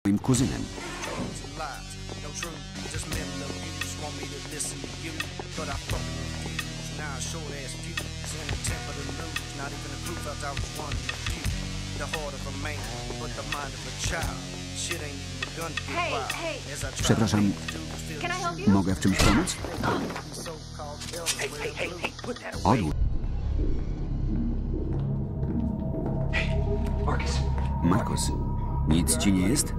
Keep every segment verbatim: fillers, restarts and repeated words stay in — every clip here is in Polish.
moim kuzynem. Przepraszam, mogę w czymś pomóc? Odłóż. Marcus, nic ci nie jest?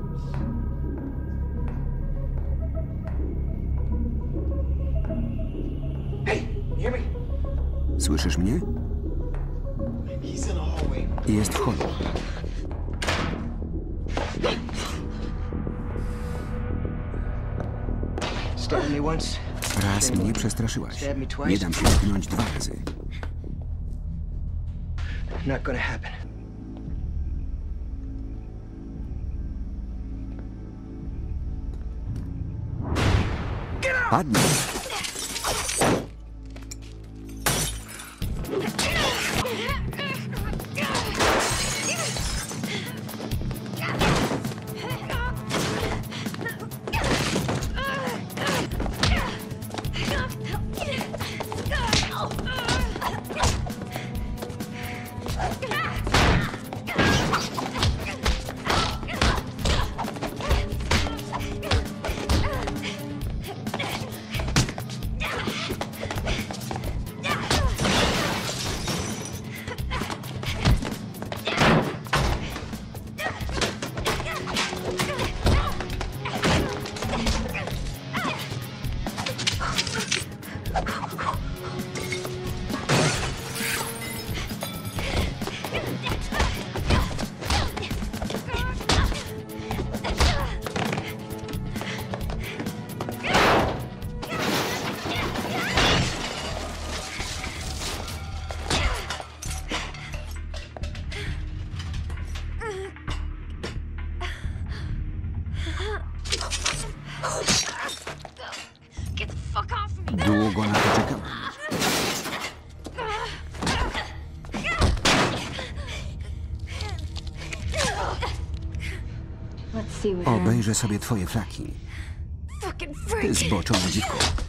Słyszysz mnie? Jest w holu. Raz mnie przestraszyłaś. Nie dam się tknąć dwa razy. Padnij. Długo na to czekałem. Obejrzę sobie twoje flaki. Ty zboczona dziwko.